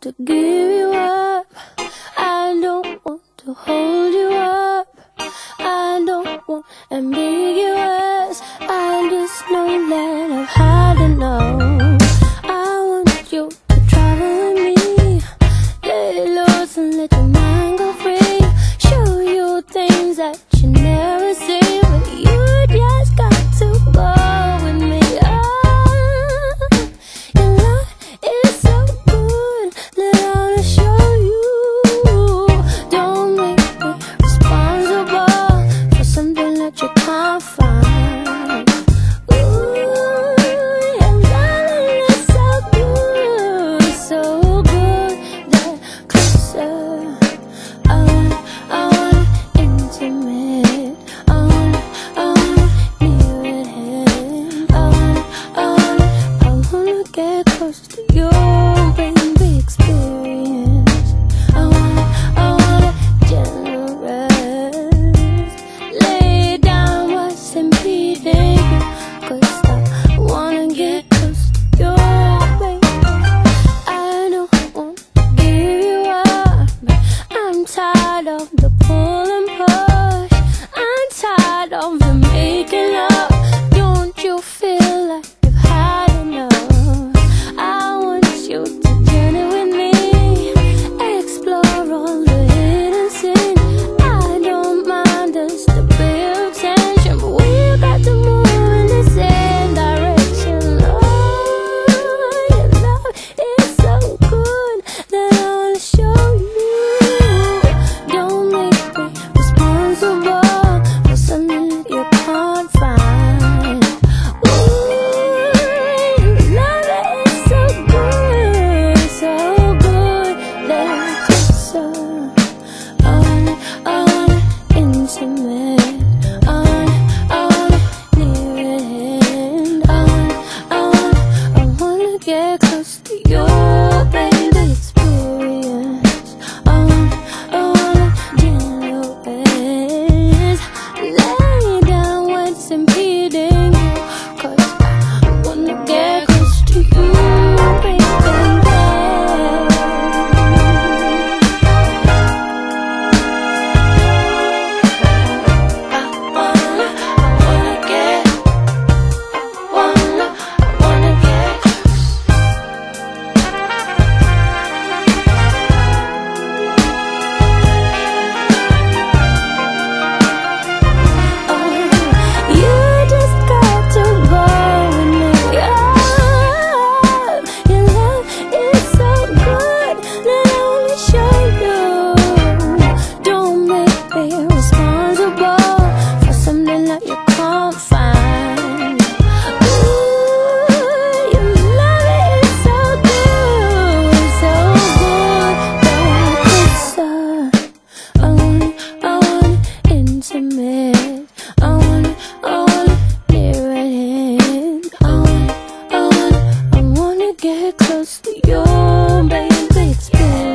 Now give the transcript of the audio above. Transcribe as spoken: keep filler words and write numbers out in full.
to give you up. I don't want to hold you up. I don't want ambiguous. I just know that I've had enough. I want you to travel with me. Let loose and let your mind go free. Show you things that you never see. But you just got to go with me. Get close to your baby experience.